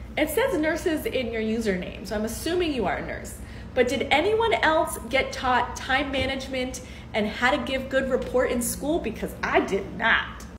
It says nurses in your username, so I'm assuming you are a nurse. But did anyone else get taught time management and how to give good report in school? Because I did not.